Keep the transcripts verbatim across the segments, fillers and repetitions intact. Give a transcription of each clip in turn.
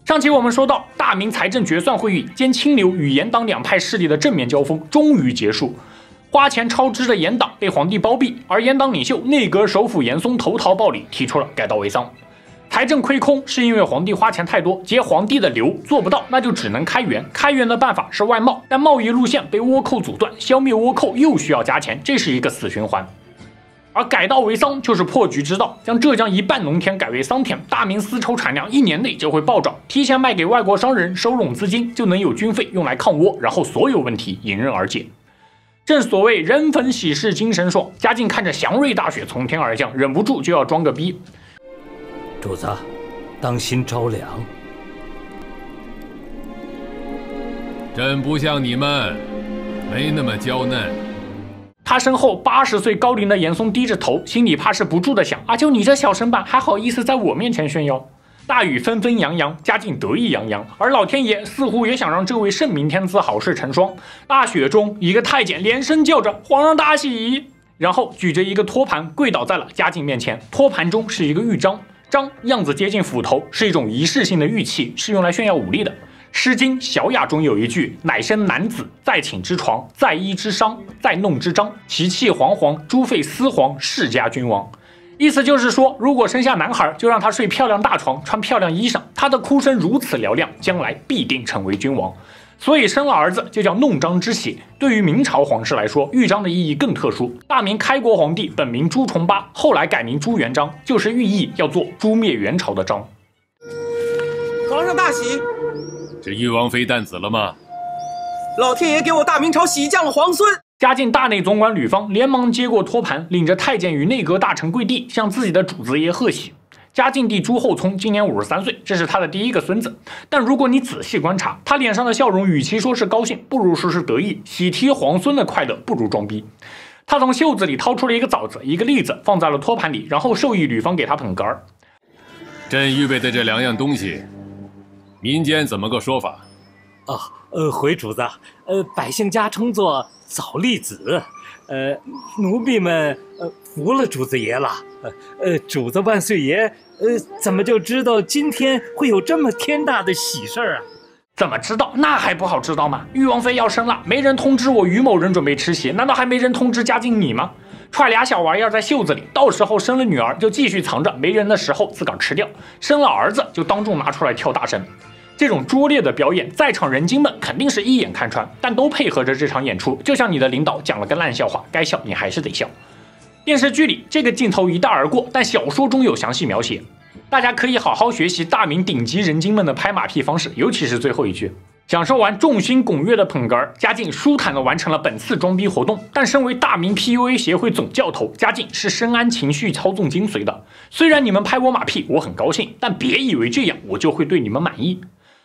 上期我们说到，大明财政决算会议兼清流与严党两派势力的正面交锋终于结束。花钱超支的严党被皇帝包庇，而严党领袖内阁首辅严嵩投桃报李，提出了改道为桑。财政亏空是因为皇帝花钱太多，结皇帝的流做不到，那就只能开源。开源的办法是外贸，但贸易路线被倭寇阻断，消灭倭寇又需要加钱，这是一个死循环。而改道为桑就是破局之道，将浙江一半农田改为桑田，大明丝绸产量一年内就会暴涨，提前卖给外国商人收拢资金，就能有军费用来抗倭，然后所有问题迎刃而解。正所谓人逢喜事精神爽，嘉靖看着祥瑞大雪从天而降，忍不住就要装个逼。 主子，当心着凉。 朕不像你们，没那么娇嫩。 他身后八十岁高龄的严嵩低着头，心里怕是不住的想：啊，就你这小身板，还好意思在我面前炫耀？大雨纷纷扬扬，嘉靖得意洋洋，而老天爷似乎也想让这位圣明天子好事成双。大雪中，一个太监连声叫着：“皇上大喜！”然后举着一个托盘跪倒在了嘉靖面前。托盘中是一个玉章，章样子接近斧头，是一种仪式性的玉器，是用来炫耀武力的。《诗经·小雅》中有一句：“乃生男子，在寝之床，在衣之裳，在弄之章，其气煌煌，诸费丝黄，世家君王。”意思就是说，如果生下男孩，就让他睡漂亮大床，穿漂亮衣裳，他的哭声如此嘹亮，将来必定成为君王。所以生了儿子就叫弄璋之喜。对于明朝皇室来说，玉章的意义更特殊。大明开国皇帝本名朱重八，后来改名朱元璋，就是寓意要做诛灭元朝的章。 皇上大喜！ 是玉王妃诞子了吗？ 老天爷给我大明朝喜降了皇孙。 嘉靖大内总管吕方连忙接过托盘，领着太监与内阁大臣跪地，向自己的主子爷贺喜。嘉靖帝朱厚熜今年五十三岁，这是他的第一个孙子。但如果你仔细观察，他脸上的笑容，与其说是高兴，不如说是得意。喜提皇孙的快乐，不如装逼。他从袖子里掏出了一个枣子，一个栗子，放在了托盘里，然后授意吕方给他捧哏儿。 朕预备的这两样东西，民间怎么个说法？ 哦，呃，回主子，呃，百姓家称作枣栗子，呃，奴婢们呃服了主子爷了。呃，呃，主子万岁爷，呃，怎么就知道今天会有这么天大的喜事儿啊？ 怎么知道？那还不好知道吗？玉王妃要生了，没人通知我于某人准备吃喜，难道还没人通知嘉靖你吗？揣俩小玩意儿在袖子里，到时候生了女儿就继续藏着，没人的时候自个儿吃掉；生了儿子就当众拿出来跳大神。这种拙劣的表演，在场人精们肯定是一眼看穿，但都配合着这场演出，就像你的领导讲了个烂笑话，该笑你还是得笑。电视剧里这个镜头一带而过，但小说中有详细描写，大家可以好好学习大明顶级人精们的拍马屁方式，尤其是最后一句。享受完众星拱月的捧哏，嘉靖舒坦地完成了本次装逼活动。但身为大明 P U A 协会总教头，嘉靖是深谙情绪操纵精髓的。虽然你们拍我马屁，我很高兴，但别以为这样我就会对你们满意。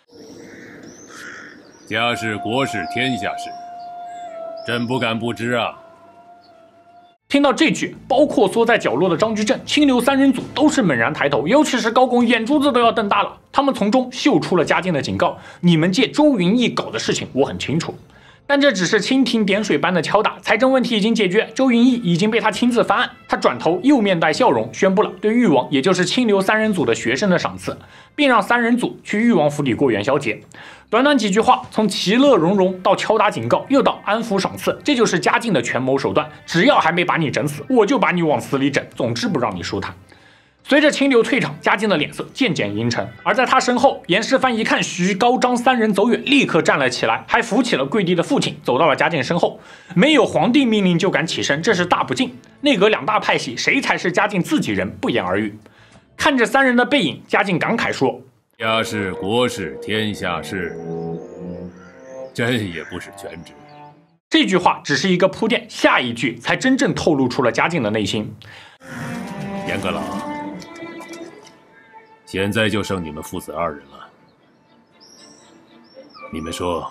家事国事天下事，朕不敢不知啊。 听到这句，包括缩在角落的张居正、清流三人组都是猛然抬头，尤其是高拱，眼珠子都要瞪大了。他们从中嗅出了嘉靖的警告：你们借周云逸搞的事情，我很清楚。但这只是蜻蜓点水般的敲打，财政问题已经解决，周云逸已经被他亲自翻案。他转头又面带笑容，宣布了对誉王，也就是清流三人组的学生的赏赐，并让三人组去誉王府里过元宵节。短短几句话，从其乐融融到敲打警告，又到安抚赏赐，这就是嘉靖的权谋手段。只要还没把你整死，我就把你往死里整，总之不让你舒坦。随着清流退场，嘉靖的脸色渐渐阴沉，而在他身后，严世蕃一看徐高张三人走远，立刻站了起来，还扶起了跪地的父亲，走到了嘉靖身后。没有皇帝命令就敢起身，这是大不敬。内阁两大派系，谁才是嘉靖自己人，不言而喻。看着三人的背影，嘉靖感慨说： 家事国事天下事，朕也不是全知。 这句话只是一个铺垫，下一句才真正透露出了嘉靖的内心。 严阁老，现在就剩你们父子二人了。你们说，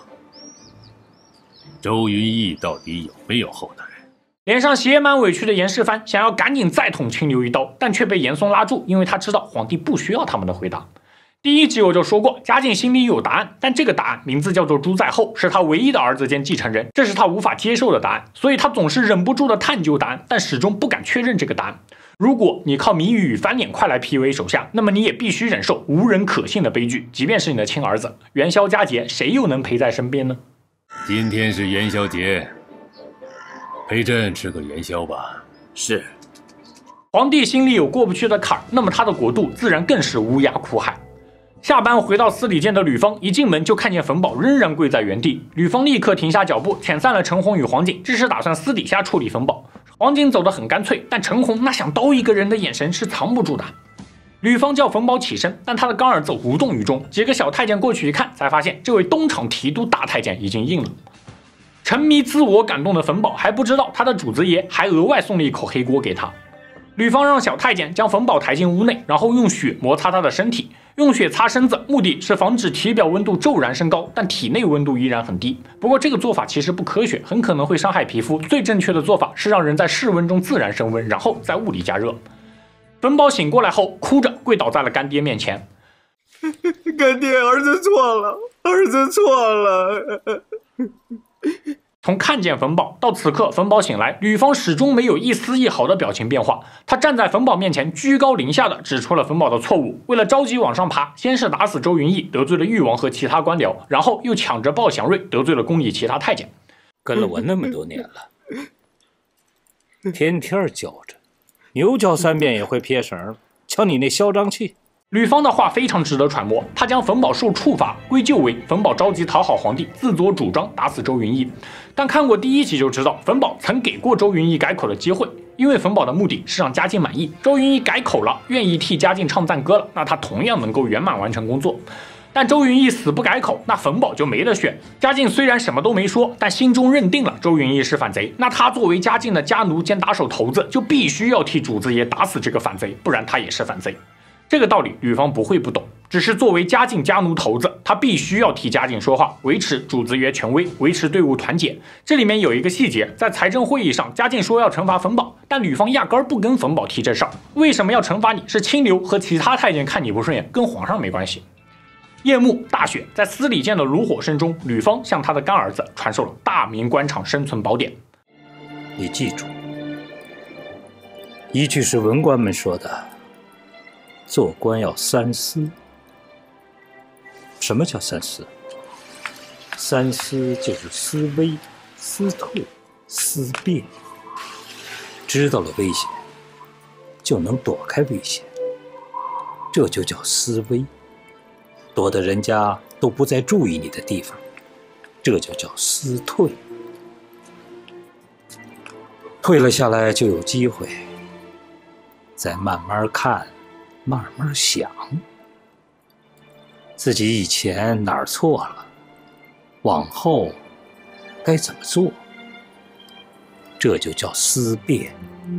周云逸到底有没有后代？ 脸上写满委屈的严世蕃想要赶紧再捅清流一刀，但却被严嵩拉住，因为他知道皇帝不需要他们的回答。第一集我就说过，嘉靖心里有答案，但这个答案名字叫做朱载后，是他唯一的儿子兼继承人，这是他无法接受的答案，所以他总是忍不住的探究答案，但始终不敢确认这个答案。 如果你靠谜语与翻脸快来 P U A 手下，那么你也必须忍受无人可信的悲剧，即便是你的亲儿子。元宵佳节，谁又能陪在身边呢？ 今天是元宵节，陪朕吃个元宵吧。 是。 皇帝心里有过不去的坎儿，那么他的国度自然更是乌鸦苦海。下班回到司礼监的吕方，一进门就看见冯宝仍然跪在原地。吕方立刻停下脚步，遣散了陈红与黄景，这是打算私底下处理冯宝。黄景走得很干脆，但陈红那想刀一个人的眼神是藏不住的。吕方叫冯宝起身，但他的干儿子无动于衷。几个小太监过去一看，才发现这位东厂提督大太监已经硬了。沉迷自我感动的冯宝还不知道他的主子爷还额外送了一口黑锅给他。吕方让小太监将冯宝抬进屋内，然后用血摩擦他的身体，用血擦身子，目的是防止体表温度骤然升高，但体内温度依然很低。不过这个做法其实不科学，很可能会伤害皮肤。最正确的做法是让人在室温中自然升温，然后在屋里加热。冯宝醒过来后，哭着跪倒在了干爹面前。 干爹，儿子错了，儿子错了。 从看见冯宝到此刻冯宝醒来，吕方始终没有一丝一毫的表情变化。他站在冯宝面前，居高临下的指出了冯宝的错误。为了着急往上爬，先是打死周云逸，得罪了誉王和其他官僚，然后又抢着抱祥瑞，得罪了宫里其他太监。 跟了我那么多年了，天天叫着，牛叫三遍也会撇绳，瞧你那嚣张气。 吕方的话非常值得揣摩，他将冯宝受处罚归咎为冯宝着急讨好皇帝，自作主张打死周云逸。但看过第一集就知道，冯宝曾给过周云逸改口的机会，因为冯宝的目的是让嘉靖满意。周云逸改口了，愿意替嘉靖唱赞歌了，那他同样能够圆满完成工作。但周云逸死不改口，那冯宝就没得选。嘉靖虽然什么都没说，但心中认定了周云逸是反贼，那他作为嘉靖的家奴兼打手头子，就必须要替主子爷打死这个反贼，不然他也是反贼。这个道理吕方不会不懂，只是作为嘉靖家奴头子，他必须要替嘉靖说话，维持主子爷权威，维持队伍团结。这里面有一个细节，在财政会议上，嘉靖说要惩罚冯宝，但吕方压根儿不跟冯宝提这事儿。为什么要惩罚你？是清流和其他太监看你不顺眼，跟皇上没关系。夜幕大雪，在司礼监的炉火声中，吕方向他的干儿子传授了大明官场生存宝典。 你记住，一句是文官们说的，做官要三思。什么叫三思？三思就是思危、思退、思变。知道了危险，就能躲开危险，这就叫思危。躲得人家都不再注意你的地方，这就叫思退。退了下来就有机会，再慢慢看，慢慢想，自己以前哪儿错了，往后该怎么做，这就叫思变。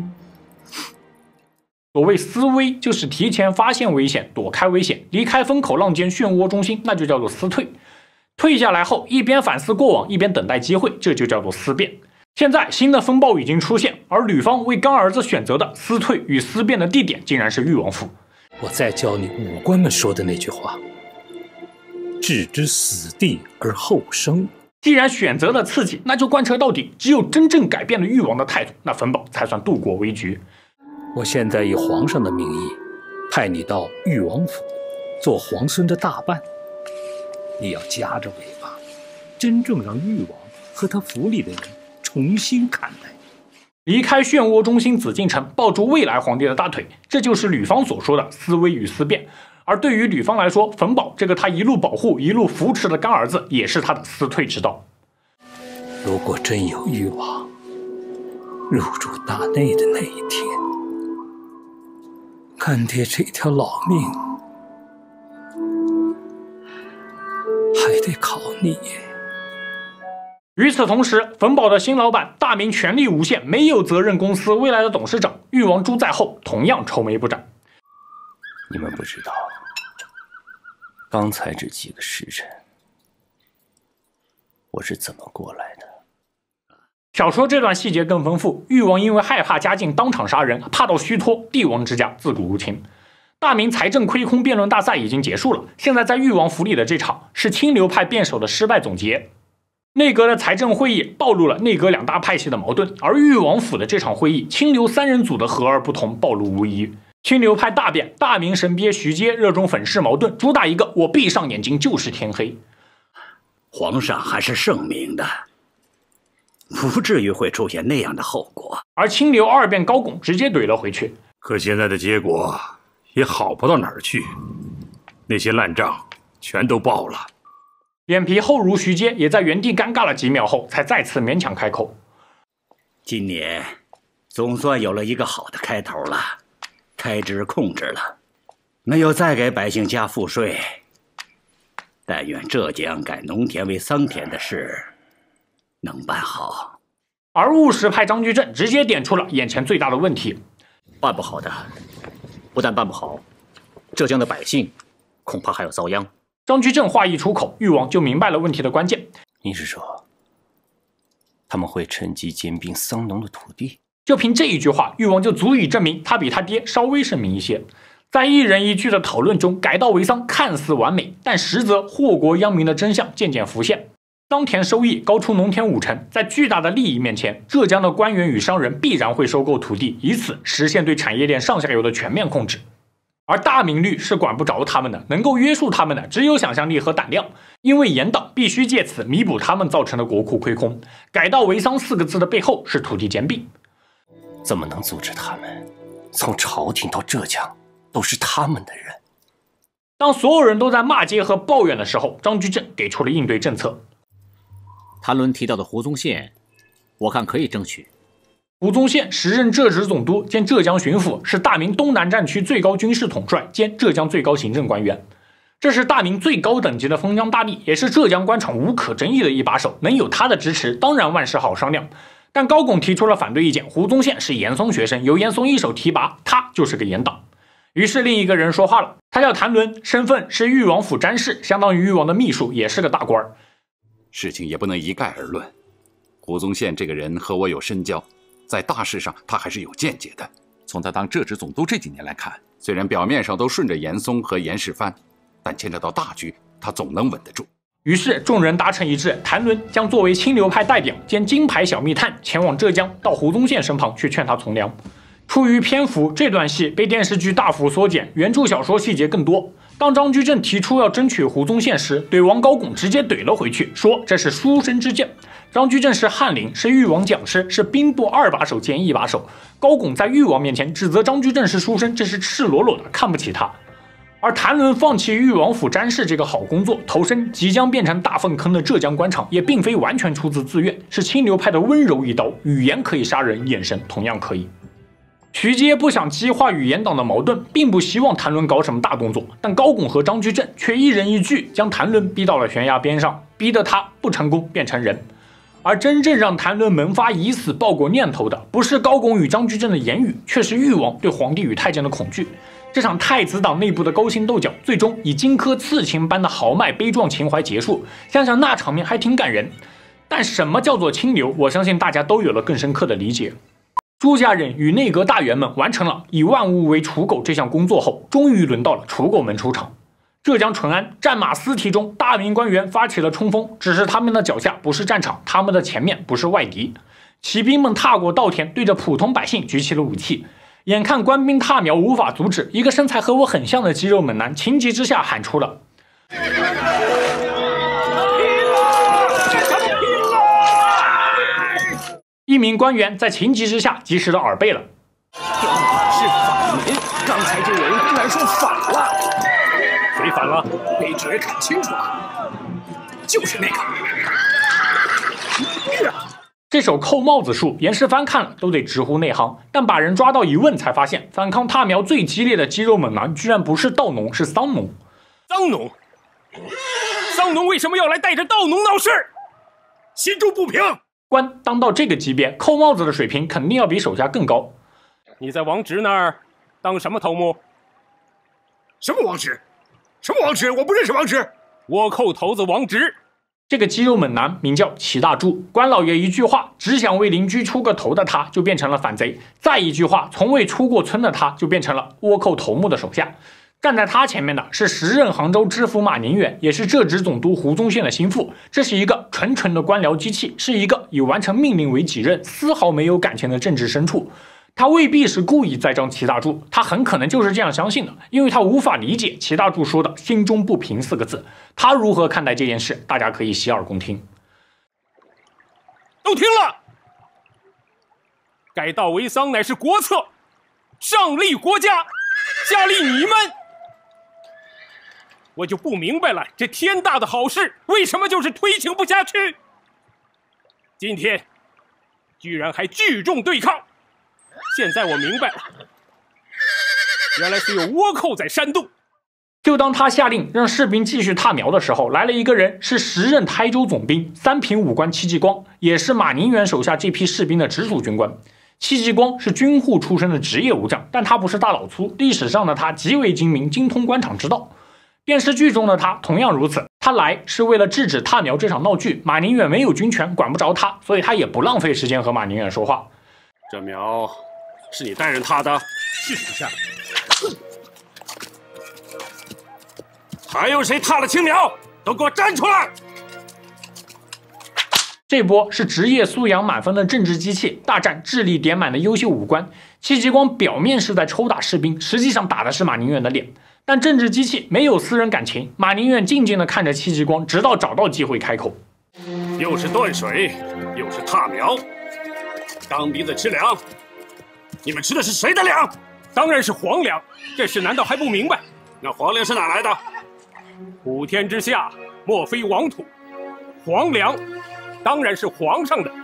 所谓思危，就是提前发现危险，躲开危险，离开风口浪尖漩涡中心，那就叫做思退。退下来后，一边反思过往，一边等待机会，这就叫做思变。现在新的风暴已经出现，而吕方为干儿子选择的思退与思变的地点，竟然是裕王府。 我再教你武官们说的那句话：置之死地而后生。 既然选择了刺激，那就贯彻到底。只有真正改变了裕王的态度，那冯宝才算度过危局。 我现在以皇上的名义，派你到裕王府做皇孙的大伴，你要夹着尾巴，真正让裕王和他府里的人重新看待。 离开漩涡中心紫禁城，抱住未来皇帝的大腿，这就是吕方所说的思危与思变。而对于吕方来说，冯宝这个他一路保护、一路扶持的干儿子，也是他的思退之道。 如果真有裕王入住大内的那一天，干爹这条老命还得靠你。 与此同时，冯宝的新老板大明权力无限、没有责任公司未来的董事长裕王朱在后，同样愁眉不展。 你们不知道，刚才这几个时辰，我是怎么过来的。 小说这段细节更丰富，裕王因为害怕嘉靖当场杀人，怕到虚脱，帝王之家自古无情。大明财政亏空辩论大赛已经结束了，现在在裕王府里的这场是清流派辩手的失败总结。 内阁的财政会议暴露了内阁两大派系的矛盾，而裕王府的这场会议，清流三人组的和而不同暴露无遗。清流派大变，大明神鳖徐阶热衷粉饰矛盾，主打一个我闭上眼睛就是天黑。 皇上还是圣明的，不至于会出现那样的后果。 而清流二变高拱直接怼了回去， 可现在的结果也好不到哪儿去，那些烂账全都报了。 脸皮厚如徐阶也在原地尴尬了几秒后，才再次勉强开口： 今年总算有了一个好的开头了，开支控制了，没有再给百姓加赋税。但愿浙江改农田为桑田的事能办好。 而务实派张居正直接点出了眼前最大的问题： 办不好的，不但办不好，浙江的百姓恐怕还要遭殃。 张居正话一出口，裕王就明白了问题的关键。 你是说，他们会趁机兼并桑农的土地？ 就凭这一句话，裕王就足以证明他比他爹稍微圣明一些。在一人一句的讨论中，改稻为桑看似完美，但实则祸国殃民的真相渐渐浮现。桑田收益高出农田五成，在巨大的利益面前，浙江的官员与商人必然会收购土地，以此实现对产业链上下游的全面控制。而大明律是管不着他们的，能够约束他们的只有想象力和胆量，因为严党必须借此弥补他们造成的国库亏空。改稻为桑四个字的背后是土地兼并， 怎么能阻止他们？从朝廷到浙江都是他们的人。 当所有人都在骂街和抱怨的时候，张居正给出了应对政策。 谭伦提到的胡宗宪，我看可以争取。 胡宗宪时任浙直总督兼浙江巡抚，是大明东南战区最高军事统帅兼浙江最高行政官员。这是大明最高等级的封疆大吏，也是浙江官场无可争议的一把手。能有他的支持，当然万事好商量。但高拱提出了反对意见，胡宗宪是严嵩学生，有严嵩一手提拔，他就是个严党。于是另一个人说话了，他叫谭伦，身份是裕王府詹事，相当于裕王的秘书，也是个大官。 事情也不能一概而论。胡宗宪这个人和我有深交，在大事上他还是有见解的。从他当浙直总督这几年来看，虽然表面上都顺着严嵩和严世蕃，但牵扯到大局，他总能稳得住。 于是众人达成一致，谭伦将作为清流派代表兼金牌小密探前往浙江，到胡宗宪身旁去劝他从良。出于篇幅，这段戏被电视剧大幅缩减，原著小说细节更多。当张居正提出要争取胡宗宪时，对王高拱直接怼了回去，说这是书生之见。张居正是翰林，是裕王讲师，是兵部二把手兼一把手。高拱在裕王面前指责张居正是书生，这是赤裸裸的看不起他。而谭伦放弃裕王府詹事这个好工作，投身即将变成大粪坑的浙江官场，也并非完全出自自愿，是清流派的温柔一刀，语言可以杀人，眼神同样可以。徐阶不想激化与严党的矛盾，并不希望谭伦搞什么大动作，但高拱和张居正却一人一句将谭伦逼到了悬崖边上，逼得他不成功变成人。而真正让谭伦萌发以死报国念头的，不是高拱与张居正的言语，却是裕王对皇帝与太监的恐惧。这场太子党内部的勾心斗角，最终以荆轲刺秦般的豪迈悲壮情怀结束。想想那场面还挺感人。但什么叫做清流，我相信大家都有了更深刻的理解。朱家人与内阁大员们完成了以万物为刍狗这项工作后，终于轮到了刍狗们出场。浙江淳安战马司题中，大明官员发起了冲锋，只是他们的脚下不是战场，他们的前面不是外敌。骑兵们踏过稻田，对着普通百姓举起了武器。眼看官兵踏苗无法阻止，一个身材和我很像的肌肉猛男情急之下喊出了一名官员在情急之下及时的耳背了。 是反民，刚才就有人公然说反了。 谁反了？ 卑职看清楚了，就是那个。 这手扣帽子术，严世蕃看了都得直呼内行。但把人抓到一问，才发现反抗踏苗最激烈的肌肉猛男，居然不是稻农，是桑农。 桑农，桑农为什么要来带着稻农闹事？心中不平。 官当到这个级别，扣帽子的水平肯定要比手下更高。 你在王直那儿当什么头目？ 什么王直？什么王直？我不认识王直。 倭寇头子王直。 这个肌肉猛男名叫齐大柱，关老爷一句话，只想为邻居出个头的他，就变成了反贼；再一句话，从未出过村的他，就变成了倭寇头目的手下。 站在他前面的是时任杭州知府马宁远，也是浙直总督胡宗宪的心腹。这是一个纯纯的官僚机器，是一个以完成命令为己任、丝毫没有感情的政治牲畜。他未必是故意栽赃齐大柱，他很可能就是这样相信的，因为他无法理解齐大柱说的“心中不平”四个字。他如何看待这件事，大家可以洗耳恭听。 都听了，改道为桑乃是国策，上立国家，下立你们。我就不明白了，这天大的好事为什么就是推行不下去？今天居然还聚众对抗，现在我明白了，原来是有倭寇在煽动。 就当他下令让士兵继续踏苗的时候，来了一个人，是时任台州总兵三品武官戚继光，也是马宁远手下这批士兵的直属军官。戚继光是军户出身的职业武将，但他不是大老粗，历史上的他极为精明，精通官场之道。电视剧中的他同样如此，他来是为了制止踏苗这场闹剧，马宁远没有军权，管不着他，所以他也不浪费时间和马宁远说话。 这苗是你带人踏的？是属下。还有谁踏了青苗？都给我站出来！ 这波是职业素养满分的政治机器大战智力点满的优秀武官。戚继光表面是在抽打士兵，实际上打的是马宁远的脸。但政治机器没有私人感情，马宁远静静地看着戚继光，直到找到机会开口。 又是断水，又是踏苗，当兵的吃粮，你们吃的是谁的粮？当然是皇粮，这事难道还不明白？那皇粮是哪来的？普天之下，莫非王土，皇粮当然是皇上的。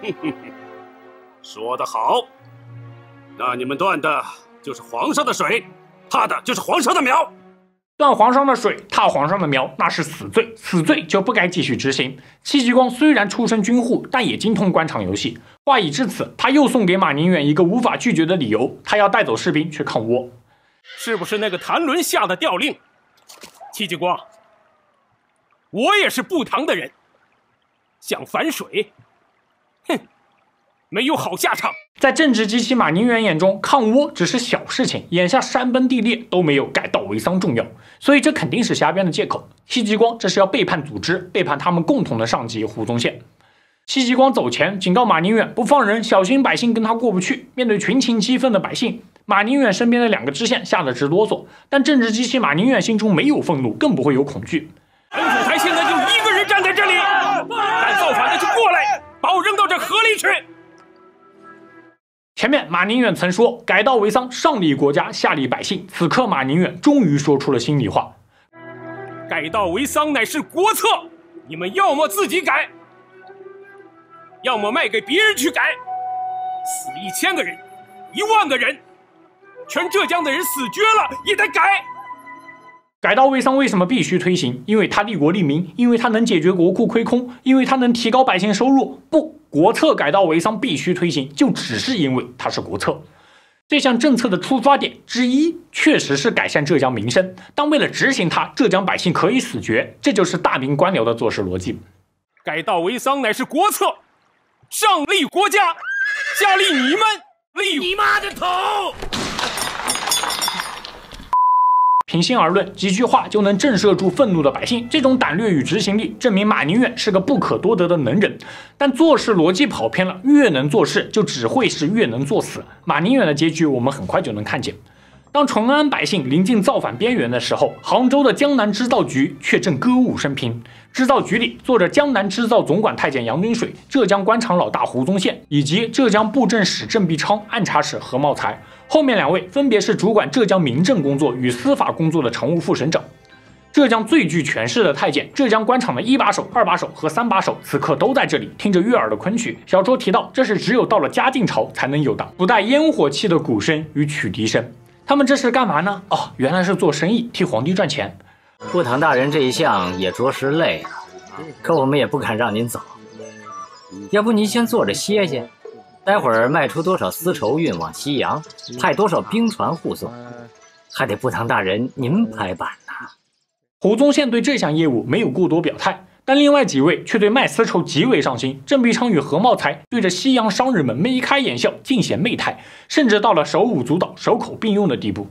说得好，那你们断的就是皇上的水，踏的就是皇上的苗。 断皇上的水，踏皇上的苗，那是死罪，死罪就不该继续执行。戚继光虽然出身军户，但也精通官场游戏。话已至此，他又送给马宁远一个无法拒绝的理由，他要带走士兵去抗倭。 是不是那个谭伦下的调令？戚继光，我也是布唐的人，想反水，哼，没有好下场。 在政治机器马宁远眼中，抗倭只是小事情，眼下山崩地裂都没有改道为桑重要，所以这肯定是瞎编的借口。戚继光这是要背叛组织，背叛他们共同的上级胡宗宪。戚继光走前警告马宁远不放人，小心百姓跟他过不去。面对群情激愤的百姓，马宁远身边的两个知县吓得直哆嗦，但政治机器马宁远心中没有愤怒，更不会有恐惧。 本府台现在就一个人站在这里，敢造反的就过来，把我扔到这河里去。 前面马宁远曾说改道为桑，上立国家，下立百姓。此刻马宁远终于说出了心里话： 改道为桑乃是国策，你们要么自己改，要么卖给别人去改。死一千个人，一万个人，全浙江的人死绝了也得改。 改道为桑为什么必须推行？因为它利国利民，因为它能解决国库亏空，因为它能提高百姓收入。不，国策改道为桑必须推行，就只是因为它是国策。这项政策的出发点之一，确实是改善浙江民生，但为了执行它，浙江百姓可以死绝，这就是大明官僚的做事逻辑。 改道为桑乃是国策，上立国家，下立你们，立你妈的头！ 平心而论，几句话就能震慑住愤怒的百姓，这种胆略与执行力证明马宁远是个不可多得的能人。但做事逻辑跑偏了，越能做事就只会是越能作死。马宁远的结局我们很快就能看见。当淳安百姓临近造反边缘的时候，杭州的江南织造局却正歌舞升平。织造局里坐着江南织造总管太监杨敦水、浙江官场老大胡宗宪，以及浙江布政使郑必昌、按察使何茂才。后面两位分别是主管浙江民政工作与司法工作的常务副省长。浙江最具权势的太监，浙江官场的一把手、二把手和三把手，此刻都在这里听着悦耳的昆曲。小说提到，这是只有到了嘉靖朝才能有的不带烟火气的鼓声与曲笛声。他们这是干嘛呢？哦，原来是做生意，替皇帝赚钱。 布唐大人这一项也着实累啊，可我们也不肯让您走。要不您先坐着歇歇，待会儿卖出多少丝绸运往西洋，派多少兵船护送，还得布唐大人您拍板呢。 胡宗宪对这项业务没有过多表态，但另外几位却对卖丝绸极为上心。郑必昌与何茂才对着西洋商人们眉开眼笑，尽显媚态，甚至到了手舞足蹈、手口并用的地步。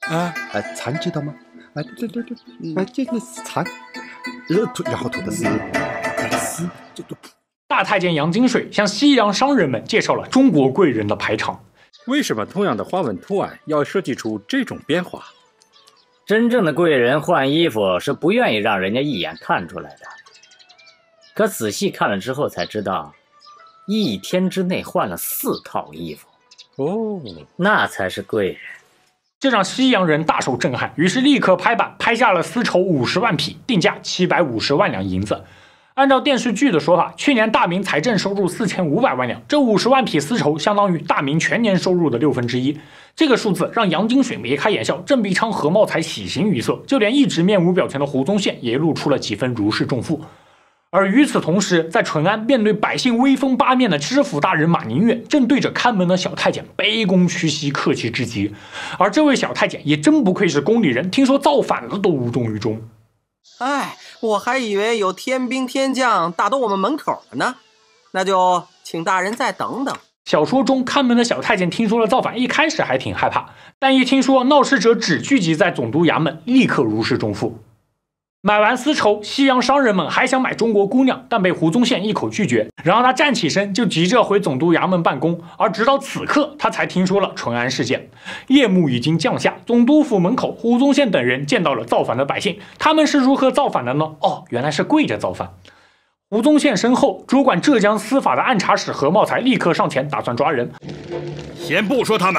啊啊，蚕知道吗？啊，对对对，啊，这个蚕，呃，吐然后吐的丝，丝就就。 大太监杨金水向西洋商人们介绍了中国贵人的排场。 为什么同样的花纹图案要设计出这种变化？ 真正的贵人换衣服是不愿意让人家一眼看出来的，可仔细看了之后才知道，一天之内换了四套衣服。 哦， 那才是贵人。 这让西洋人大受震撼，于是立刻拍板拍下了丝绸五十万匹，定价七百五十万两银子。按照电视剧的说法，去年大明财政收入四千五百万两，这五十万匹丝绸相当于大明全年收入的六分之一。这个数字让杨金水眉开眼笑，郑必昌、何茂才喜形于色，就连一直面无表情的胡宗宪也露出了几分如释重负。而与此同时，在淳安面对百姓威风八面的知府大人马宁远，正对着看门的小太监卑躬屈膝，客气至极。而这位小太监也真不愧是宫里人，听说造反了都无动于衷。 哎，我还以为有天兵天将打到我们门口了呢，那就请大人再等等。 小说中看门的小太监听说了造反，一开始还挺害怕，但一听说闹事者只聚集在总督衙门，立刻如释重负。买完丝绸，西洋商人们还想买中国姑娘，但被胡宗宪一口拒绝。然后他站起身就急着回总督衙门办公，而直到此刻，他才听说了淳安事件。夜幕已经降下，总督府门口，胡宗宪等人见到了造反的百姓，他们是如何造反的呢？哦，原来是跪着造反。胡宗宪身后，主管浙江司法的按察使何茂才立刻上前，打算抓人。 先不说他们，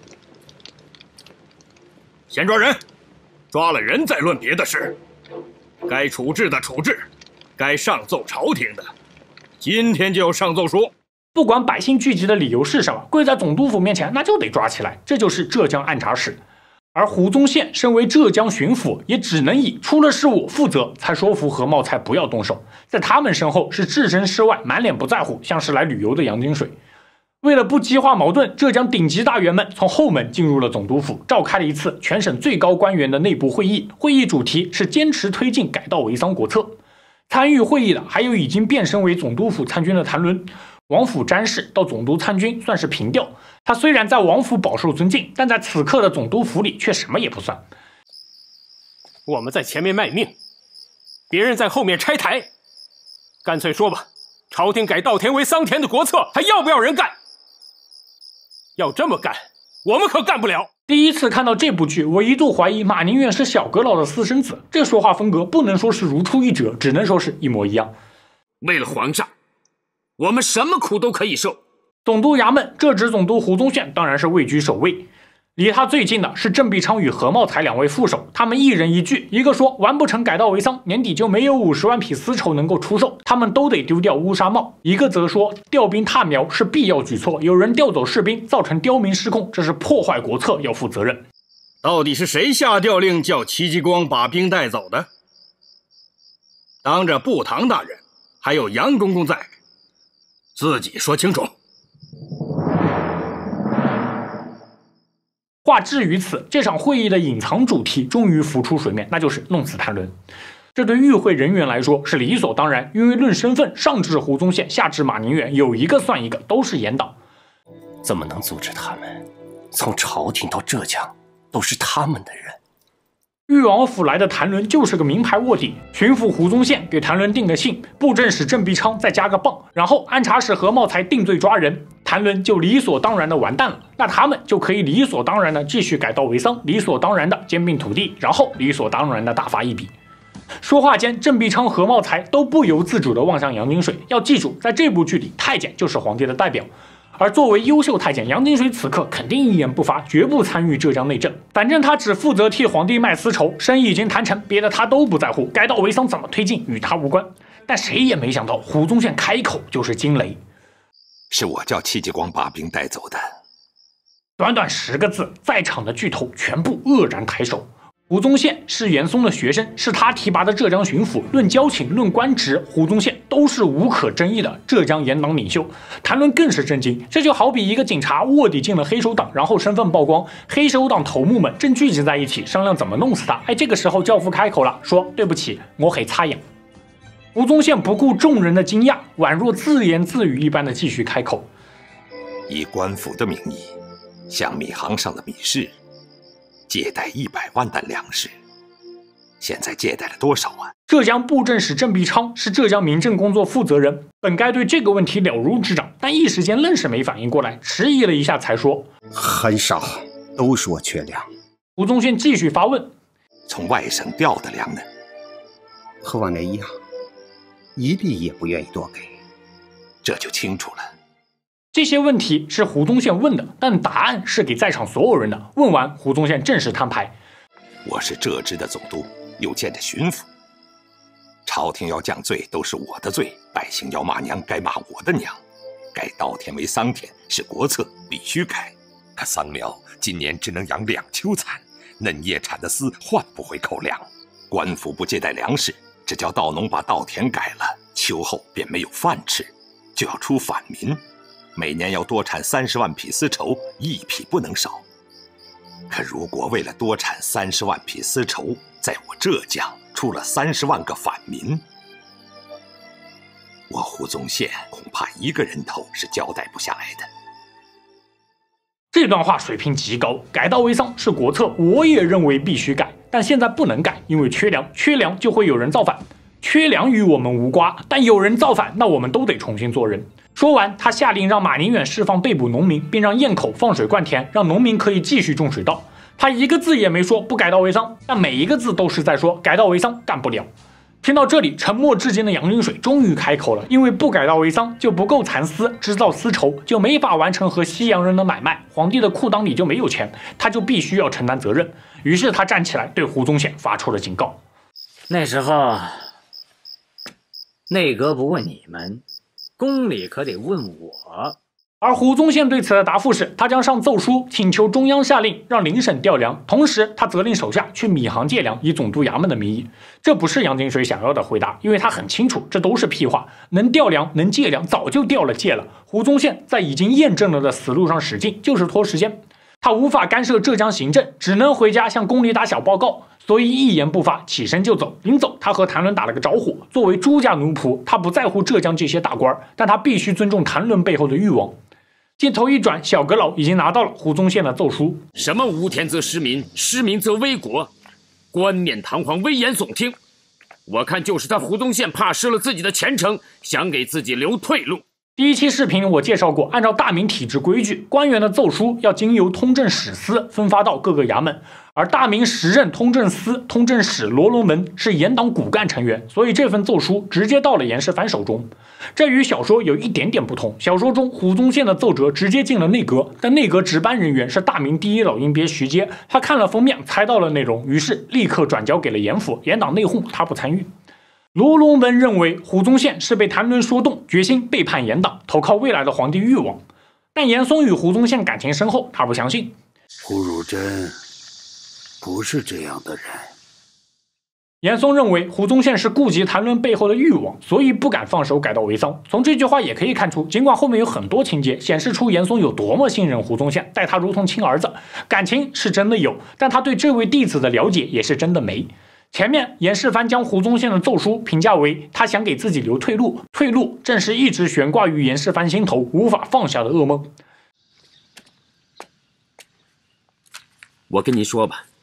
先抓人，抓了人再论别的事。该处置的处置，该上奏朝廷的，今天就要上奏书。 不管百姓聚集的理由是什么，跪在总督府面前那就得抓起来，这就是浙江按察使。而胡宗宪身为浙江巡抚，也只能以出了事我负责才说服何茂才不要动手。在他们身后是置身事外、满脸不在乎，像是来旅游的杨金水。为了不激化矛盾，浙江顶级大员们从后门进入了总督府，召开了一次全省最高官员的内部会议。会议主题是坚持推进改道为桑国策。参与会议的还有已经变身为总督府参军的谭纶。王府詹事到总督参军算是平调，他虽然在王府饱受尊敬，但在此刻的总督府里却什么也不算。 我们在前面卖命，别人在后面拆台。干脆说吧，朝廷改稻田为桑田的国策，还要不要人干？要这么干，我们可干不了。 第一次看到这部剧，我一度怀疑马宁远是小阁老的私生子，这说话风格不能说是如出一辙，只能说是一模一样。 为了皇上，我们什么苦都可以受。 总督衙门这支总督胡宗宪当然是位居首位，离他最近的是郑必昌与何茂才两位副手，他们一人一句，一个说完不成改道为桑，年底就没有五十万匹丝绸能够出售，他们都得丢掉乌纱帽；一个则说调兵踏苗是必要举措，有人调走士兵，造成刁民失控，这是破坏国策，要负责任。 到底是谁下调令叫戚继光把兵带走的？当着步堂大人还有杨公公在，自己说清楚。 话至于此，这场会议的隐藏主题终于浮出水面，那就是弄死谭纶。这对与会人员来说是理所当然，因为论身份，上至胡宗宪，下至马宁远，有一个算一个，都是严党。 怎么能阻止他们？从朝廷到浙江，都是他们的人。 豫王府来的谭纶就是个名牌卧底，巡抚胡宗宪给谭纶定个信，布政使郑必昌再加个棒，然后按察使何茂才定罪抓人，谭纶就理所当然的完蛋了。那他们就可以理所当然的继续改道为桑，理所当然的兼并土地，然后理所当然的大发一笔。说话间，郑必昌、何茂才都不由自主地望向杨金水。要记住，在这部剧里，太监就是皇帝的代表。而作为优秀太监，杨金水此刻肯定一言不发，绝不参与浙江内政。反正他只负责替皇帝卖丝绸，生意已经谈成，别的他都不在乎。改道为桑怎么推进，与他无关。但谁也没想到，胡宗宪开口就是惊雷：“ 是我叫戚继光把兵带走的。” 短短十个字，在场的巨头全部愕然抬手。胡宗宪是严嵩的学生，是他提拔的浙江巡抚。论交情，论官职，胡宗宪都是无可争议的浙江严党领袖。谭纶更是震惊，这就好比一个警察卧底进了黑手党，然后身份曝光，黑手党头目们正聚集在一起商量怎么弄死他。哎，这个时候教父开口了，说：“对不起，我很擦眼。”胡宗宪不顾众人的惊讶，宛若自言自语一般的继续开口：“ 以官府的名义，向米行上的米市借贷一百万担粮食，现在借贷了多少啊？ 浙江布政使郑必昌是浙江民政工作负责人，本该对这个问题了如指掌，但一时间愣是没反应过来，迟疑了一下才说：“ 很少，都说缺粮。” 胡宗宪继续发问：“ 从外省调的粮呢？” 和往年一样，一粒也不愿意多给。 这就清楚了。 这些问题是胡宗宪问的，但答案是给在场所有人的。问完，胡宗宪正式摊牌：“ 我是浙支的总督，又兼着巡抚。朝廷要降罪，都是我的罪；百姓要骂娘，该骂我的娘。改稻田为桑田是国策，必须改。可桑苗今年只能养两秋蚕，嫩叶产的丝换不回口粮。官府不借贷粮食，只叫稻农把稻田改了，秋后便没有饭吃，就要出反民。每年要多产三十万匹丝绸，一匹不能少。可如果为了多产三十万匹丝绸，在我浙江出了三十万个反民，我胡宗宪恐怕一个人头是交代不下来的。” 这段话水平极高，改稻为桑是国策，我也认为必须改，但现在不能改，因为缺粮，缺粮就会有人造反。缺粮与我们无瓜，但有人造反，那我们都得重新做人。说完，他下令让马宁远释放被捕农民，并让堰口放水灌田，让农民可以继续种水稻。他一个字也没说不改稻为桑，但每一个字都是在说改稻为桑干不了。听到这里，沉默至今的杨云水终于开口了，因为不改稻为桑就不够蚕丝，织造丝绸就没法完成和西洋人的买卖，皇帝的裤裆里就没有钱，他就必须要承担责任。于是他站起来对胡宗宪发出了警告： 那时候内阁不问你们，宫里可得问我。 而胡宗宪对此的答复是，他将上奏书请求中央下令让邻省调粮，同时他责令手下去米行借粮，以总督衙门的名义。这不是杨金水想要的回答，因为他很清楚这都是屁话，能调粮能借粮早就调了借了。胡宗宪在已经验证了的死路上使劲，就是拖时间。他无法干涉浙江行政，只能回家向宫里打小报告，所以一言不发，起身就走。临走，他和谭伦打了个着火。作为朱家奴仆，他不在乎浙江这些大官，但他必须尊重谭伦背后的誉王。镜头一转，小阁老已经拿到了胡宗宪的奏书。 什么无天则失民，失民则危国，冠冕堂皇，危言耸听。我看就是他胡宗宪怕失了自己的前程，想给自己留退路。 第一期视频我介绍过，按照大明体制规矩，官员的奏书要经由通政使司分发到各个衙门，而大明时任通政司、通政使罗龙文是严党骨干成员，所以这份奏书直接到了严世蕃手中。这与小说有一点点不同，小说中胡宗宪的奏折直接进了内阁，但内阁值班人员是大明第一老阴鳖徐阶，他看了封面猜到了内容，于是立刻转交给了严府，严党内讧他不参与。罗龙文认为胡宗宪是被谭伦说动，决心背叛严党，投靠未来的皇帝裕王。但严嵩与胡宗宪感情深厚，他不相信。 胡汝贞不是这样的人。 严嵩认为胡宗宪是顾及谭伦背后的裕王，所以不敢放手改稻为桑。从这句话也可以看出，尽管后面有很多情节显示出严嵩有多么信任胡宗宪，待他如同亲儿子，感情是真的有，但他对这位弟子的了解也是真的没。前面严世蕃将胡宗宪的奏书评价为他想给自己留退路，退路正是一直悬挂于严世蕃心头无法放下的噩梦。 我跟你说吧，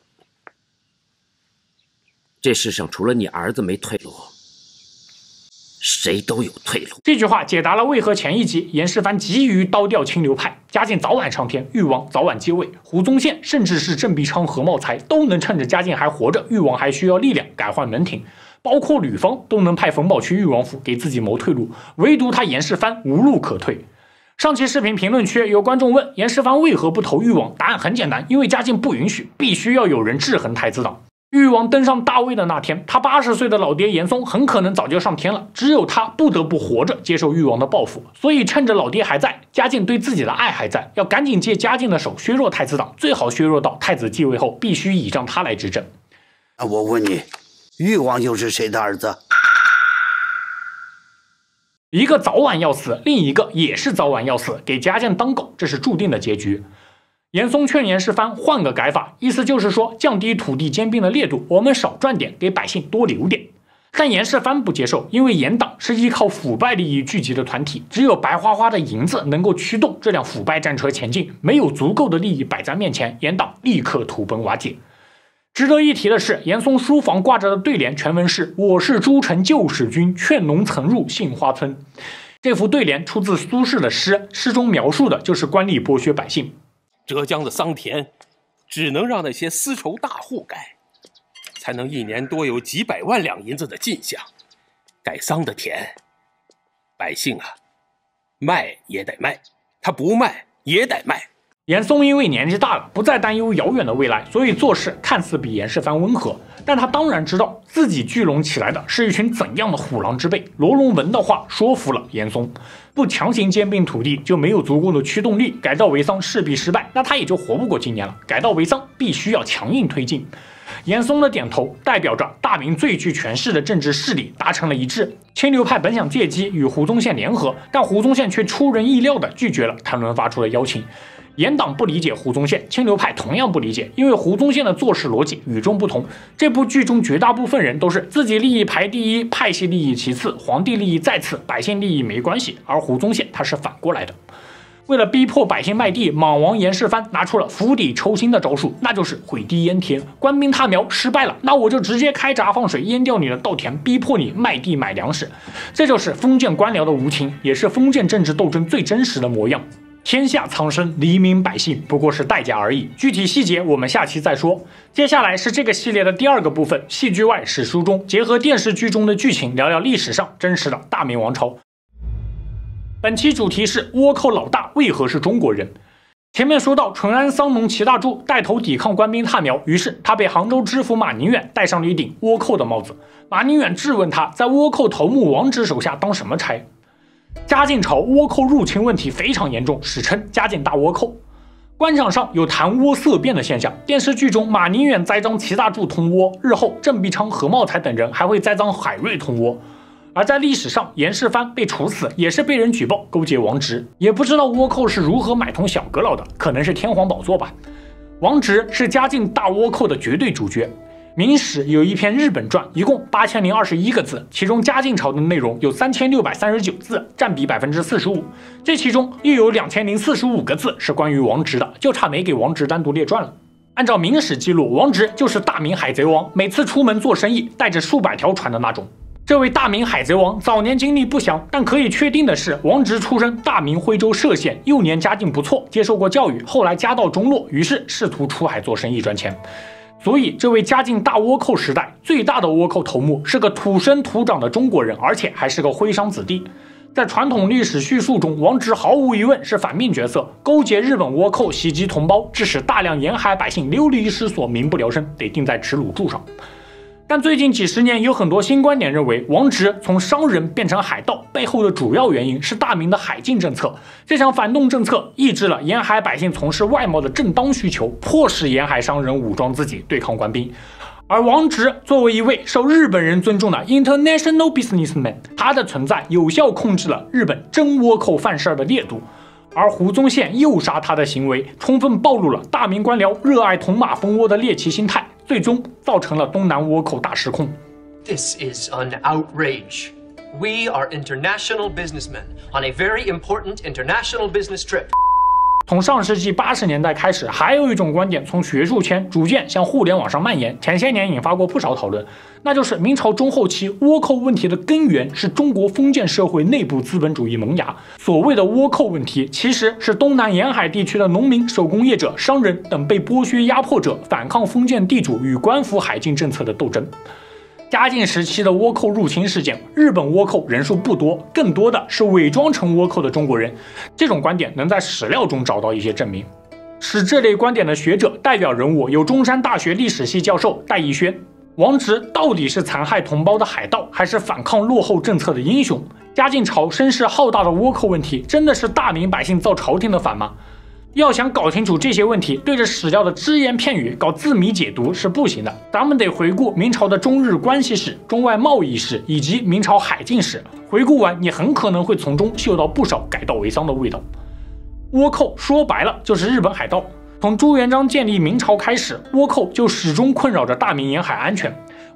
这世上除了你儿子没退路，谁都有退路。 这句话解答了为何前一集严世蕃急于刀掉清流派，嘉靖早晚上天，裕王早晚继位，胡宗宪甚至是郑必昌、何茂才都能趁着嘉靖还活着，裕王还需要力量改换门庭，包括吕方都能派冯保去裕王府给自己谋退路，唯独他严世蕃无路可退。上期视频评论区有观众问严世蕃为何不投裕王，答案很简单，因为嘉靖不允许，必须要有人制衡太子党。裕王登上大位的那天，他八十岁的老爹严嵩很可能早就上天了，只有他不得不活着接受裕王的报复。所以趁着老爹还在，嘉靖对自己的爱还在，要赶紧借嘉靖的手削弱太子党，最好削弱到太子继位后必须倚仗他来执政。 啊，我问你，裕王又是谁的儿子？ 一个早晚要死，另一个也是早晚要死，给嘉靖当狗，这是注定的结局。严嵩劝严世蕃换个改法，意思就是说降低土地兼并的烈度，我们少赚点，给百姓多留点。 但严世蕃不接受，因为严党是依靠腐败利益聚集的团体，只有白花花的银子能够驱动这辆腐败战车前进，没有足够的利益摆在面前，严党立刻土崩瓦解。值得一提的是，严嵩书房挂着的对联全文是“我是诸城救世军，劝农曾入杏花村”。这幅对联出自苏轼的诗，诗中描述的就是官吏剥削百姓。 浙江的桑田，只能让那些丝绸大户改，才能一年多有几百万两银子的进项。改桑的田，百姓啊，卖也得卖，他不卖也得卖。 严嵩因为年纪大了，不再担忧遥远的未来，所以做事看似比严世蕃温和，但他当然知道自己聚拢起来的是一群怎样的虎狼之辈。罗龙文的话说服了严嵩，不强行兼并土地就没有足够的驱动力，改造为桑势必失败，那他也就活不过今年了。改造为桑必须要强硬推进。严嵩的点头代表着大明最具权势的政治势力达成了一致。清流派本想借机与胡宗宪联合，但胡宗宪却出人意料地拒绝了谭纶发出的邀请。严党不理解胡宗宪，清流派同样不理解，因为胡宗宪的做事逻辑与众不同。这部剧中绝大部分人都是自己利益排第一，派系利益其次，皇帝利益再次，百姓利益没关系，而胡宗宪他是反过来的。为了逼迫百姓卖地，莽王严世蕃拿出了釜底抽薪的招数，那就是毁地淹田。官兵踏苗失败了，那我就直接开闸放水淹掉你的稻田，逼迫你卖地买粮食。这就是封建官僚的无情，也是封建政治斗争最真实的模样。天下苍生，黎民百姓不过是代价而已，具体细节我们下期再说。接下来是这个系列的第二个部分，戏剧外史书中结合电视剧中的剧情，聊聊历史上真实的大明王朝。本期主题是倭寇老大为何是中国人。前面说到淳安桑农齐大柱带头抵抗官兵踏苗，于是他被杭州知府马宁远戴上了一顶倭寇的帽子。马宁远质问他在倭寇头目王直手下当什么差。嘉靖朝倭寇入侵问题非常严重，史称嘉靖大倭寇。官场上有谈倭色变的现象，电视剧中马宁远栽赃齐大柱通倭，日后郑必昌、何茂才等人还会栽赃海瑞通倭。而在历史上，严世蕃被处死也是被人举报勾结王直，也不知道倭寇是如何买通小阁老的，可能是天皇宝座吧。王直是嘉靖大倭寇的绝对主角。明史有一篇日本传，一共八千零二十一个字，其中嘉靖朝的内容有三千六百三十九字，占比百分之四十五。这其中又有两千零四十五个字是关于王直的，就差没给王直单独列传了。按照明史记录，王直就是大明海贼王，每次出门做生意带着数百条船的那种。这位大明海贼王早年经历不详，但可以确定的是，王直出身大明徽州歙县，幼年家境不错，接受过教育，后来家道中落，于是试图出海做生意赚钱。所以，这位嘉靖大倭寇时代最大的倭寇头目是个土生土长的中国人，而且还是个徽商子弟。在传统历史叙述中，王直毫无疑问是反面角色，勾结日本倭寇袭击同胞，致使大量沿海百姓流离失所，民不聊生，得钉在耻辱柱上。但最近几十年，有很多新观点认为，王直从商人变成海盗背后的主要原因是大明的海禁政策。这项反动政策抑制了沿海百姓从事外贸的正当需求，迫使沿海商人武装自己对抗官兵。而王直作为一位受日本人尊重的 international businessman， 他的存在有效控制了日本真倭寇犯事的烈度。而胡宗宪诱杀他的行为，充分暴露了大明官僚热爱铜马蜂窝的猎奇心态，最终造成了东南倭寇大失控。 This is an outrage. We are international businessmen on a very important international business trip. 从上世纪八十年代开始，还有一种观点从学术圈逐渐向互联网上蔓延，前些年引发过不少讨论，那就是明朝中后期倭寇问题的根源是中国封建社会内部资本主义萌芽。所谓的倭寇问题，其实是东南沿海地区的农民、手工业者、商人等被剥削压迫者反抗封建地主与官府海禁政策的斗争。嘉靖时期的倭寇入侵事件，日本倭寇人数不多，更多的是伪装成倭寇的中国人。这种观点能在史料中找到一些证明。持这类观点的学者代表人物有中山大学历史系教授戴义轩。王直到底是残害同胞的海盗，还是反抗落后政策的英雄？嘉靖朝声势浩大的倭寇问题，真的是大明百姓造朝廷的反吗？要想搞清楚这些问题，对着史料的只言片语搞字谜解读是不行的。咱们得回顾明朝的中日关系史、中外贸易史以及明朝海禁史。回顾完，你很可能会从中嗅到不少改道为桑的味道。倭寇说白了就是日本海盗。从朱元璋建立明朝开始，倭寇就始终困扰着大明沿海安全。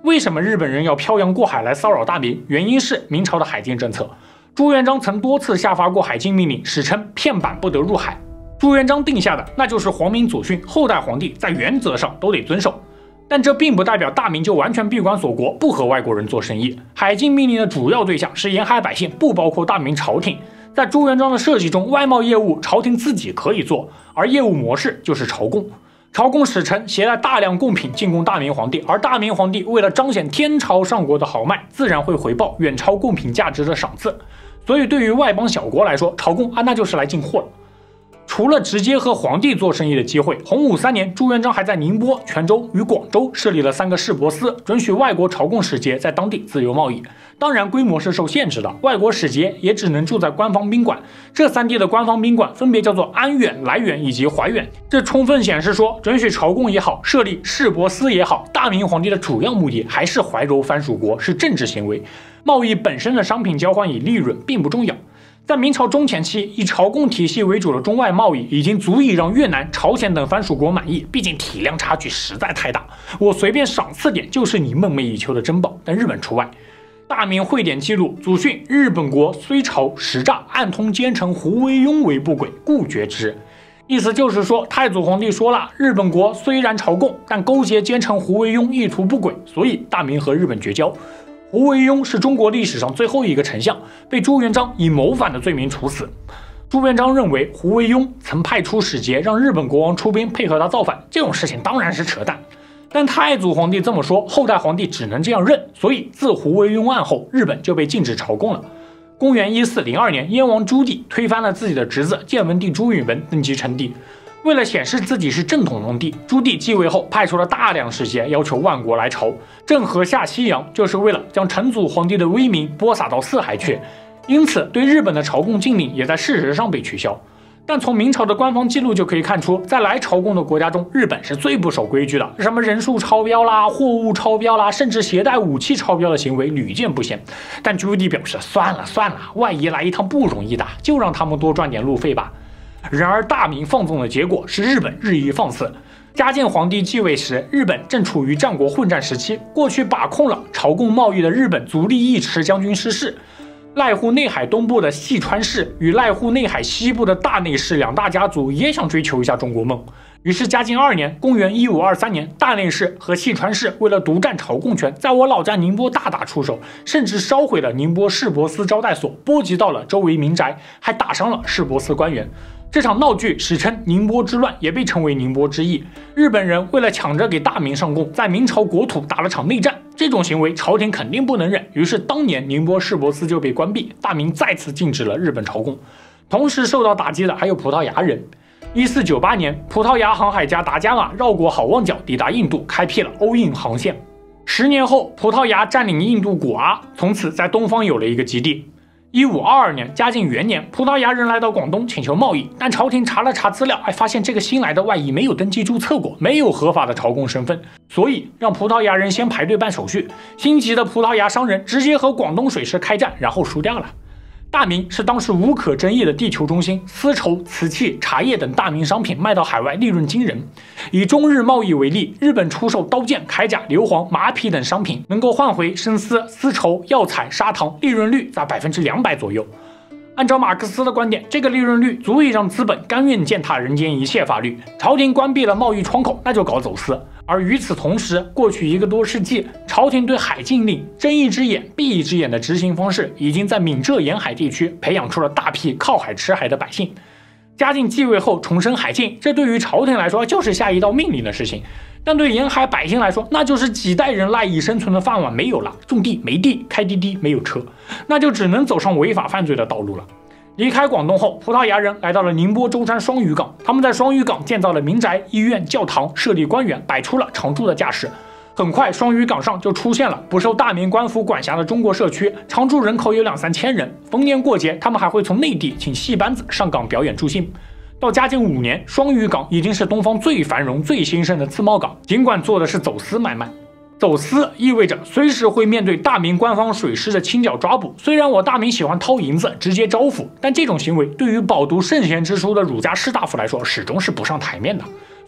为什么日本人要漂洋过海来骚扰大明？原因是明朝的海禁政策。朱元璋曾多次下发过海禁命令，史称片板不得入海。朱元璋定下的那就是皇民祖训，后代皇帝在原则上都得遵守。但这并不代表大明就完全闭关锁国，不和外国人做生意。海禁命令的主要对象是沿海百姓，不包括大明朝廷。在朱元璋的设计中，外贸业务朝廷自己可以做，而业务模式就是朝贡。朝贡使臣携带大量贡品进贡大明皇帝，而大明皇帝为了彰显天朝上国的豪迈，自然会回报远超贡品价值的赏赐。所以对于外邦小国来说，朝贡啊那就是来进货了。除了直接和皇帝做生意的机会，洪武三年，朱元璋还在宁波、泉州与广州设立了三个市舶司，准许外国朝贡使节在当地自由贸易。当然，规模是受限制的，外国使节也只能住在官方宾馆。这三地的官方宾馆分别叫做安远、来远以及怀远。这充分显示说，准许朝贡也好，设立市舶司也好，大明皇帝的主要目的还是怀柔藩属国，是政治行为。贸易本身的商品交换以利润并不重要。在明朝中前期，以朝贡体系为主的中外贸易已经足以让越南、朝鲜等藩属国满意，毕竟体量差距实在太大。我随便赏赐点就是你梦寐以求的珍宝，但日本除外。大明会典记录祖训：日本国虽朝实诈，暗通奸臣胡惟庸为不轨，故绝之。意思就是说，太祖皇帝说了，日本国虽然朝贡，但勾结奸臣胡惟庸意图不轨，所以大明和日本绝交。胡惟庸是中国历史上最后一个丞相，被朱元璋以谋反的罪名处死。朱元璋认为胡惟庸曾派出使节让日本国王出兵配合他造反，这种事情当然是扯淡。但太祖皇帝这么说，后代皇帝只能这样认，所以自胡惟庸案后，日本就被禁止朝贡了。公元一四零二年，燕王朱棣推翻了自己的侄子建文帝朱允文，登基称帝。为了显示自己是正统皇帝，朱棣继位后派出了大量使节，要求万国来朝。郑和下西洋就是为了将成祖皇帝的威名播撒到四海去，因此对日本的朝贡禁令也在事实上被取消。但从明朝的官方记录就可以看出，在来朝贡的国家中，日本是最不守规矩的，什么人数超标啦、货物超标啦，甚至携带武器超标的行为屡见不鲜。但朱棣表示，算了算了，外夷来一趟不容易的，就让他们多赚点路费吧。然而大明放纵的结果是日本日益放肆。嘉靖皇帝继位时，日本正处于战国混战时期，过去把控了朝贡贸易的日本足利义持将军逝世。濑户内海东部的细川氏与濑户内海西部的大内氏两大家族也想追求一下中国梦。于是嘉靖二年，公元一五二三年，大内氏和细川氏为了独占朝贡权，在我老家宁波大打出手，甚至烧毁了宁波市舶司招待所，波及到了周围民宅，还打伤了市舶司官员。这场闹剧史称宁波之乱，也被称为宁波之役。日本人为了抢着给大明上贡，在明朝国土打了场内战，这种行为朝廷肯定不能忍，于是当年宁波市舶司就被关闭，大明再次禁止了日本朝贡。同时受到打击的还有葡萄牙人。一四九八年，葡萄牙航海家达伽马绕过好望角，抵达印度，开辟了欧印航线。十年后，葡萄牙占领印度古阿，从此在东方有了一个基地。一五二二年，嘉靖元年，葡萄牙人来到广东请求贸易，但朝廷查了查资料，哎，发现这个新来的外夷没有登记注册过，没有合法的朝贡身份，所以让葡萄牙人先排队办手续。心急的葡萄牙商人直接和广东水师开战，然后输掉了。大明是当时无可争议的地球中心，丝绸、瓷器、茶叶等大明商品卖到海外，利润惊人。以中日贸易为例，日本出售刀剑、铠甲、硫磺、马匹等商品，能够换回生丝、丝绸、药材、砂糖，利润率在百分之两百左右。按照马克思的观点，这个利润率足以让资本甘愿践踏人间一切法律。朝廷关闭了贸易窗口，那就搞走私。而与此同时，过去一个多世纪，朝廷对海禁令睁一只眼闭一只眼的执行方式，已经在闽浙沿海地区培养出了大批靠海吃海的百姓。嘉靖继位后重申海禁，这对于朝廷来说就是下一道命令的事情，但对沿海百姓来说，那就是几代人赖以生存的饭碗没有了，种地没地，开滴滴没有车，那就只能走上违法犯罪的道路了。离开广东后，葡萄牙人来到了宁波舟山双屿港，他们在双屿港建造了民宅、医院、教堂，设立官员，摆出了常住的架势。很快，双屿港上就出现了不受大明官府管辖的中国社区，常住人口有两三千人。逢年过节，他们还会从内地请戏班子上港表演助兴。到嘉靖五年，双屿港已经是东方最繁荣、最兴盛的自贸港，尽管做的是走私买卖。走私意味着随时会面对大明官方水师的清剿抓捕。虽然我大明喜欢掏银子直接招抚，但这种行为对于饱读圣贤之书的儒家士大夫来说始终是不上台面的。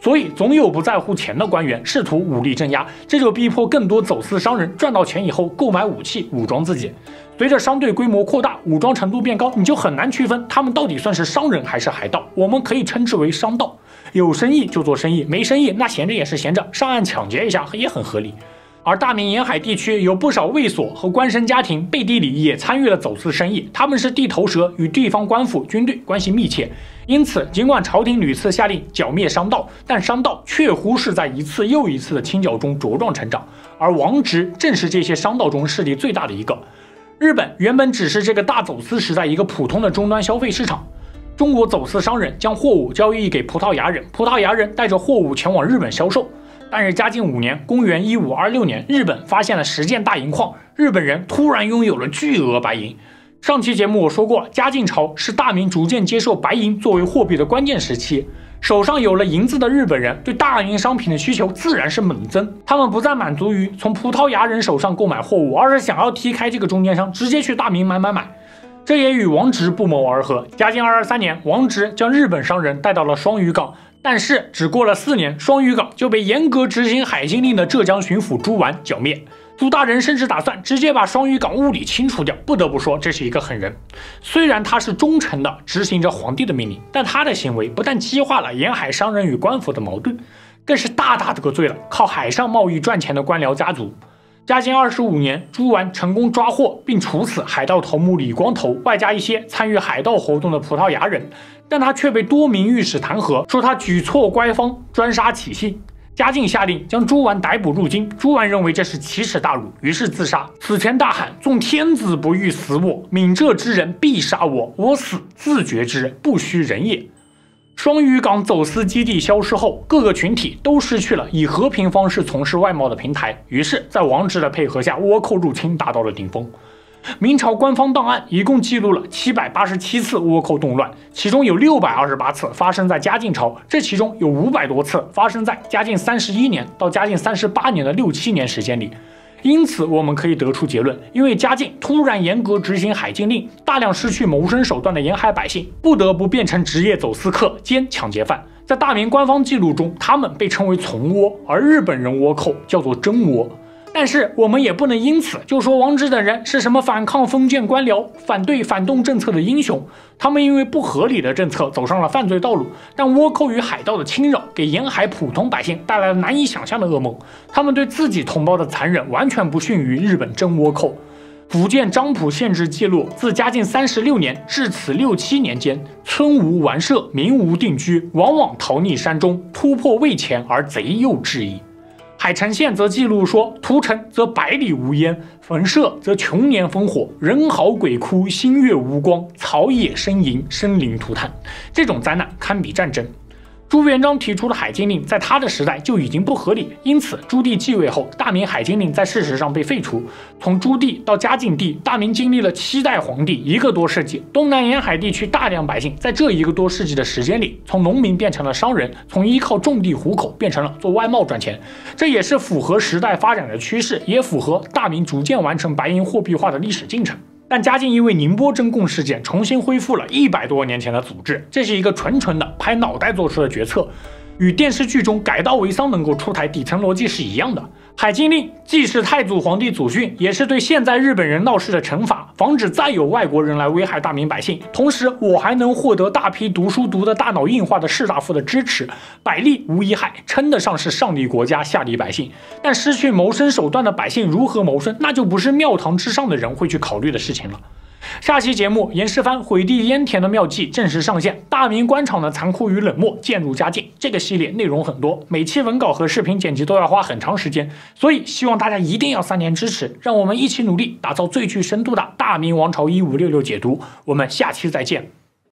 所以总有不在乎钱的官员试图武力镇压，这就逼迫更多走私商人赚到钱以后购买武器武装自己。随着商队规模扩大，武装程度变高，你就很难区分他们到底算是商人还是海盗。我们可以称之为商盗。有生意就做生意，没生意那闲着也是闲着，上岸抢劫一下也很合理。而大明沿海地区有不少卫所和官绅家庭背地里也参与了走私生意，他们是地头蛇，与地方官府、军队关系密切。因此，尽管朝廷屡次下令剿灭商盗，但商盗确乎是在一次又一次的清剿中茁壮成长。而王直正是这些商盗中势力最大的一个。日本原本只是这个大走私时代一个普通的终端消费市场。中国走私商人将货物交易给葡萄牙人，葡萄牙人带着货物前往日本销售。但是嘉靖五年，公元一五二六年，日本发现了十件大银矿，日本人突然拥有了巨额白银。上期节目我说过，嘉靖朝是大明逐渐接受白银作为货币的关键时期。手上有了银子的日本人对大银商品的需求自然是猛增，他们不再满足于从葡萄牙人手上购买货物，而是想要踢开这个中间商，直接去大明买买买。这也与王直不谋而合。嘉靖二十三年，王直将日本商人带到了双屿港，但是只过了四年，双屿港就被严格执行海禁令的浙江巡抚朱完剿灭。朱大人甚至打算直接把双屿港物理清除掉。不得不说，这是一个狠人。虽然他是忠诚的执行着皇帝的命令，但他的行为不但激化了沿海商人与官府的矛盾，更是大大得罪了靠海上贸易赚钱的官僚家族。嘉靖二十五年，朱完成功抓获并处死海盗头目李光头，外加一些参与海盗活动的葡萄牙人，但他却被多名御史弹劾，说他举措乖方，专杀起信。嘉靖下令将朱完逮捕入京，朱完认为这是奇耻大辱，于是自杀。此前大喊：“纵天子不欲死我，闽浙之人必杀我，我死自绝之，不须人也。”双屿港走私基地消失后，各个群体都失去了以和平方式从事外贸的平台，于是，在王直的配合下，倭寇入侵达到了顶峰。明朝官方档案一共记录了七百八十七次倭寇动乱，其中有六百二十八次发生在嘉靖朝，这其中有五百多次发生在嘉靖三十一年到嘉靖三十八年的六七年时间里。因此，我们可以得出结论，因为嘉靖突然严格执行海禁令，大量失去谋生手段的沿海百姓不得不变成职业走私客兼抢劫犯。在大明官方记录中，他们被称为从倭，而日本人倭寇叫做真倭。但是我们也不能因此就说王直等人是什么反抗封建官僚、反对反动政策的英雄。他们因为不合理的政策走上了犯罪道路，但倭寇与海盗的侵扰给沿海普通百姓带来了难以想象的噩梦。他们对自己同胞的残忍完全不逊于日本真倭寇。福建漳浦县志记录，自嘉靖三十六年至此六七年间，村无完舍，民无定居，往往逃匿山中，突破渭前而贼诱至矣。海城县则记录说，屠城则百里无烟，焚舍则穷年烽火，人嚎鬼哭，星月无光，草野呻吟，生灵涂炭。这种灾难堪比战争。朱元璋提出的海禁令在他的时代就已经不合理，因此朱棣继位后，大明海禁令在事实上被废除。从朱棣到嘉靖帝，大明经历了七代皇帝一个多世纪，东南沿海地区大量百姓在这一个多世纪的时间里，从农民变成了商人，从依靠种地糊口变成了做外贸赚钱。这也是符合时代发展的趋势，也符合大明逐渐完成白银货币化的历史进程。但嘉靖因为宁波征贡事件重新恢复了一百多年前的祖制，这是一个纯纯的拍脑袋做出的决策，与电视剧中改道为桑能够出台底层逻辑是一样的。海禁令既是太祖皇帝祖训，也是对现在日本人闹事的惩罚，防止再有外国人来危害大明百姓。同时，我还能获得大批读书读的大脑硬化的士大夫的支持，百利无一害，称得上是上利国家，下利百姓。但失去谋生手段的百姓如何谋生，那就不是庙堂之上的人会去考虑的事情了。下期节目，严世蕃毁地淹田的妙计正式上线，大明官场的残酷与冷漠渐入佳境。这个系列内容很多，每期文稿和视频剪辑都要花很长时间，所以希望大家一定要三连支持，让我们一起努力打造最具深度的大明王朝一五六六解读。我们下期再见。